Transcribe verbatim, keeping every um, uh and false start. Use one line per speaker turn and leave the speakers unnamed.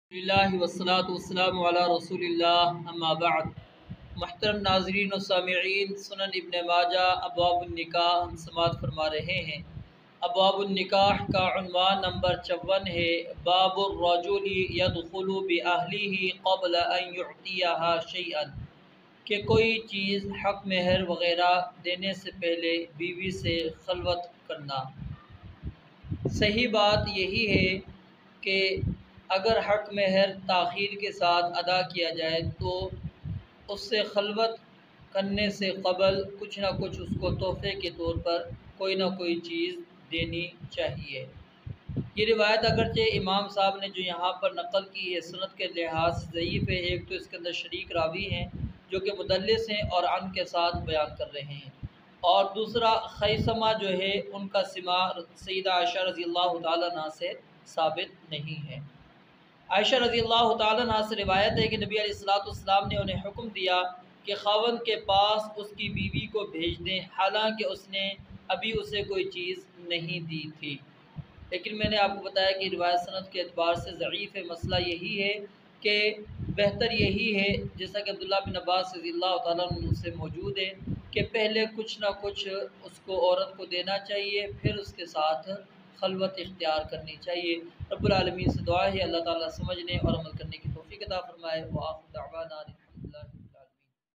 اللہ والصلاة والسلام علی رسول اللہ اما بعد۔ محترم ناظرین و سامعین، سنن ابن ماجہ ابواب النکاح ہم سماعت فرما رہے ہیں۔ ابواب النکاح کا عنوان نمبر چون ہے، باب الرجل یدخل بأہلہ قبل ان یعطیہا شیئا، کہ کوئی چیز حق مہر وغیرہ دینے سے پہلے بیوی سے خلوت کرنا۔ صحیح بات یہی ہے کہ اگر حق مہر تاخیر کے ساتھ ادا کیا جائے تو اس سے خلوت کرنے سے قبل کچھ نہ کچھ اس کو تحفے کے طور پر کوئی نہ کوئی چیز دینی چاہیے۔ یہ روایت اگرچہ امام صاحب نے جو یہاں پر نقل کی ہے سند کے لحاظ سے ضعیف ہے، ایک تو اس کے اندر شریک راوی ہیں جو کہ مدلس ہیں اور عن کے ساتھ بیان کر رہے ہیں، اور دوسرا خیثمہ جو ہے ان کا سماع سیدہ عائشہ رضی اللہ تعالیٰ عنہ سے ثابت نہیں ہے۔ عائشہ رضی اللہ تعالیٰ عنہ سے روایت ہے کہ نبی علیہ الصلوۃ والسلام نے انہیں حکم دیا کہ خاوند کے پاس اس کی بیوی کو بھیج دیں، حالانکہ اس نے ابھی اسے کوئی چیز نہیں دی تھی۔ لیکن میں نے آپ کو بتایا کہ روایت سند کے اعتبار سے ضعیف ہے۔ مسئلہ یہی ہے کہ بہتر یہی ہے، جیسا کہ عبداللہ بن عباس رضی اللہ تعالیٰ عنہ سے موجود ہے، کہ پہلے کچھ نہ کچھ اس کو عورت کو دینا چاہیے، پھر اس کے ساتھ خلوت اختیار کرنی چاہیے۔ رب العالمین سے دعا ہے اللہ تعالیٰ سمجھنے اور عمل کرنے کی توفیق عطا فرمائے۔ وآخر دعوانا الحمدللہ۔